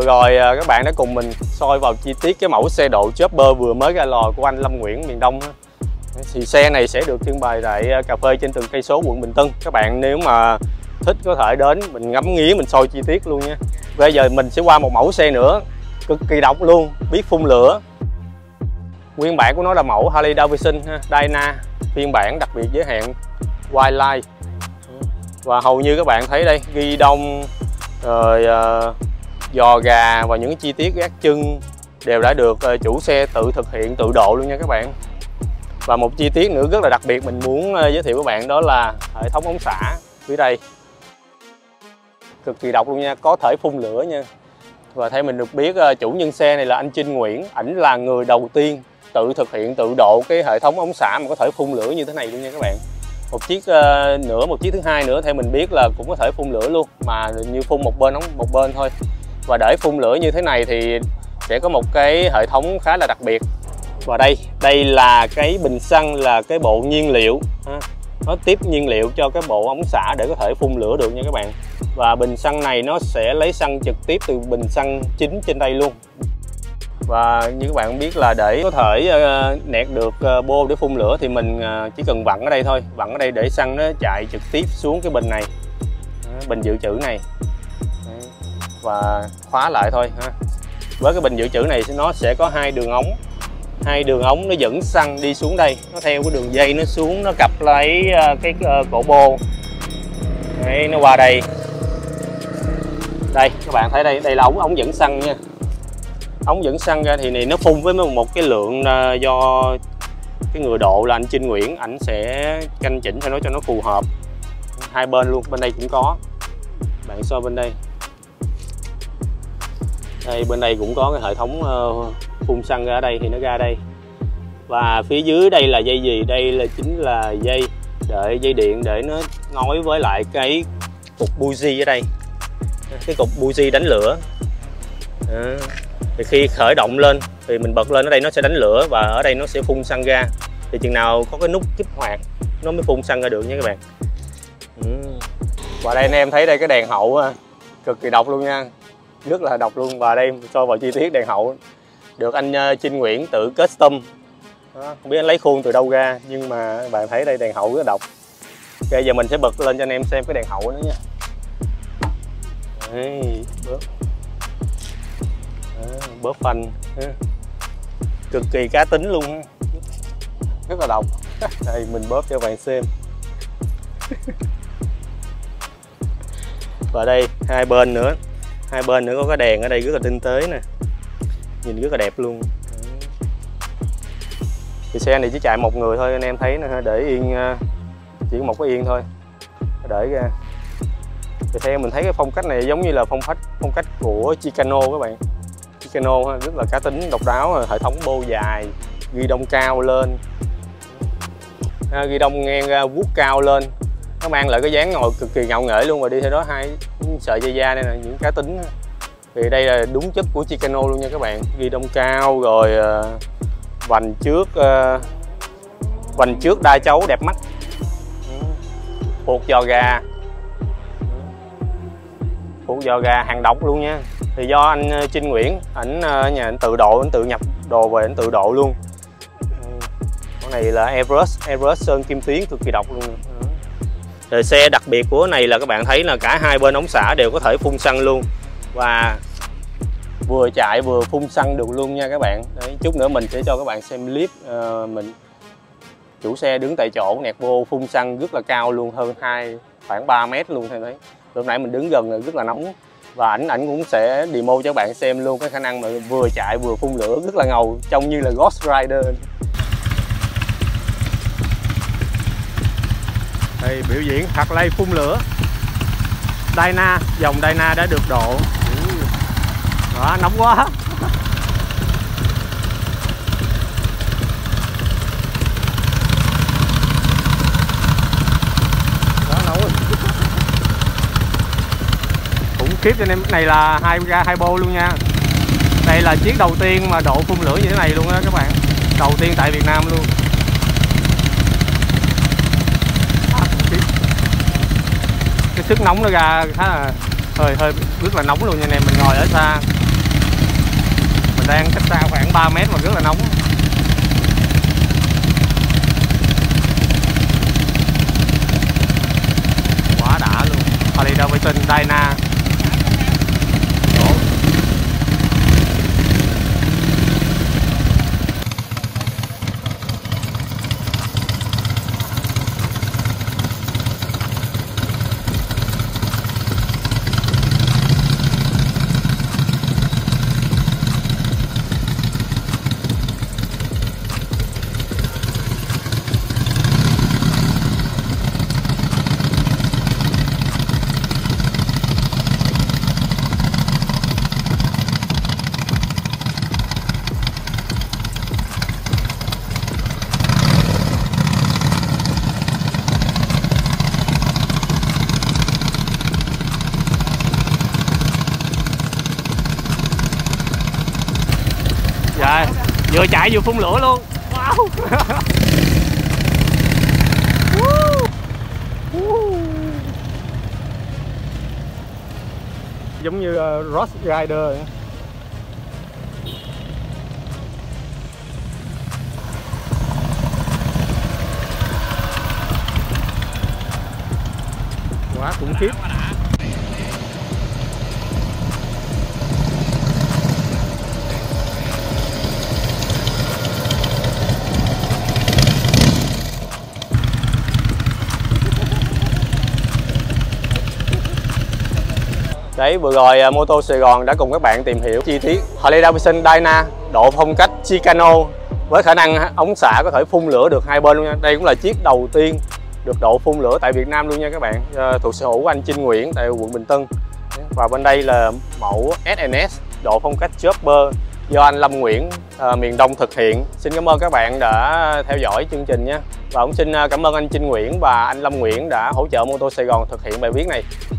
Vừa rồi các bạn đã cùng mình soi vào chi tiết cái mẫu xe độ Chopper vừa mới ra lò của anh Lâm Nguyễn miền Đông. Thì xe này sẽ được trưng bày tại cà phê trên từng cây số quận Bình Tân. Các bạn nếu mà thích có thể đến mình ngắm nghía, mình soi chi tiết luôn nha. Bây giờ mình sẽ qua một mẫu xe nữa cực kỳ độc luôn, biết phun lửa. Nguyên bản của nó là mẫu Harley Davidson Dyna, phiên bản đặc biệt giới hạn Wildlife. Và hầu như các bạn thấy đây, ghi đông rồi giò gà và những chi tiết gác chân đều đã được chủ xe tự thực hiện tự độ luôn nha các bạn. Và một chi tiết nữa rất là đặc biệt mình muốn giới thiệu các bạn, đó là hệ thống ống xả phía đây. Cực kỳ độc luôn nha, có thể phun lửa nha. Và theo mình được biết, chủ nhân xe này là anh Trinh Nguyễn, ảnh là người đầu tiên tự thực hiện tự độ cái hệ thống ống xả mà có thể phun lửa như thế này luôn nha các bạn. Một chiếc một chiếc thứ hai nữa theo mình biết là cũng có thể phun lửa luôn, mà như phun một bên ống một bên thôi. Và để phun lửa như thế này thì sẽ có một cái hệ thống khá là đặc biệt. Và đây là cái bình xăng, là cái bộ nhiên liệu nó tiếp nhiên liệu cho cái bộ ống xả để có thể phun lửa được nha các bạn. Và bình xăng này nó sẽ lấy xăng trực tiếp từ bình xăng chính trên đây luôn. Và như các bạn biết là để có thể nẹt được bô để phun lửa thì mình chỉ cần vặn ở đây thôi, vặn ở đây để xăng nó chạy trực tiếp xuống cái bình này, bình dự trữ này, và khóa lại thôi ha. Với cái bình dự trữ này nó sẽ có hai đường ống nó dẫn xăng đi xuống đây, nó theo cái đường dây nó xuống, nó cặp lấy cái cổ bô. Đấy, nó qua đây. Đây các bạn thấy đây là ống dẫn xăng nha. Ống dẫn xăng ra thì này nó phun với một cái lượng do cái người độ là anh Trinh Nguyễn, ảnh sẽ canh chỉnh cho nó phù hợp. Hai bên luôn, bên đây cũng có. Bạn soi bên đây. Đây bên đây cũng có cái hệ thống phun xăng ra đây thì nó ra đây. Và phía dưới đây là dây gì? Đây là chính là dây điện để nó nối với lại cái cục buji ở đây. Cái cục buji đánh lửa. Thì khi khởi động lên thì mình bật lên ở đây nó sẽ đánh lửa, và ở đây nó sẽ phun xăng ra. Thì chừng nào có cái nút kích hoạt nó mới phun xăng ra được nha các bạn. Và đây anh em thấy đây cái đèn hậu cực kỳ độc luôn nha, rất là độc luôn. Và đây soi vào chi tiết đèn hậu được anh Trinh Nguyễn tự custom. Không biết anh lấy khuôn từ đâu ra, nhưng mà bạn thấy đây đèn hậu rất là độc. Ok, giờ mình sẽ bật lên cho anh em xem cái đèn hậu nữa nha. Đấy, bóp phanh cực kỳ cá tính luôn, rất là độc. Đây mình bóp cho bạn xem. Và đây hai bên nữa có cái đèn ở đây rất là tinh tế nè, nhìn rất là đẹp luôn. Thì xe này chỉ chạy một người thôi anh em thấy nè, để yên chỉ một cái yên thôi để ra. Thì theo mình thấy cái phong cách này giống như là phong cách của Chicano các bạn. Chicano rất là cá tính độc đáo, hệ thống bô dài, ghi đông cao lên, ghi đông ngang ra vuốt cao lên, nó mang lại cái dáng ngồi cực kỳ ngạo nghễ luôn. Và đi theo đó hai sợi dây da đây là những cá tính. Thì đây là đúng chất của Chicano luôn nha các bạn, ghi đông cao rồi vành trước đa chấu đẹp mắt, phuộc giò gà hàng độc luôn nha. Thì do anh Trinh Nguyễn, ảnh nhà ảnh tự độ, ảnh tự nhập đồ về ảnh tự độ luôn. Con này là Everest sơn kim tuyến cực kỳ độc luôn. Rồi xe đặc biệt của này là các bạn thấy là cả hai bên ống xả đều có thể phun xăng luôn, và vừa chạy vừa phun xăng được luôn nha các bạn. Đấy, chút nữa mình sẽ cho các bạn xem clip mình chủ xe đứng tại chỗ nẹt bô phun xăng rất là cao luôn, hơn khoảng 3 mét luôn. Thấy đấy, lúc nãy mình đứng gần là rất là nóng. Và ảnh cũng sẽ demo cho các bạn xem luôn cái khả năng mà vừa chạy vừa phun lửa rất là ngầu, trông như là Ghost Rider. Đây biểu diễn Harley phun lửa. Dyna, dòng Dyna đã được độ. Đó, nóng quá. Đó, nóng rồi. Khủng khiếp cho anh em. Cái này là hai bô luôn nha. Đây là chiếc đầu tiên mà độ phun lửa như thế này luôn á các bạn. Đầu tiên tại Việt Nam luôn. Cái sức nóng nó ra khá là hơi rất là nóng luôn nha anh em. Mình ngồi ở xa Mình đang cách xa khoảng 3 mét mà rất là nóng. Quá đã luôn. Harley Davidson Dyna. Dạ, vừa chạy vừa phun lửa luôn. Wow. Giống như Road Rider. Quá khủng khiếp. Đấy, vừa rồi Mô tô Sài Gòn đã cùng các bạn tìm hiểu chi tiết Harley Davidson Dyna độ phong cách Chicano với khả năng ống xả có thể phun lửa được hai bên luôn nha. Đây cũng là chiếc đầu tiên được độ phun lửa tại Việt Nam luôn nha các bạn, thuộc sở hữu của anh Trinh Nguyễn tại quận Bình Tân. Và bên đây là mẫu SNS độ phong cách Chopper do anh Lâm Nguyễn miền Đông thực hiện. Xin cảm ơn các bạn đã theo dõi chương trình nha. Và cũng xin cảm ơn anh Trinh Nguyễn và anh Lâm Nguyễn đã hỗ trợ Mô tô Sài Gòn thực hiện bài viết này.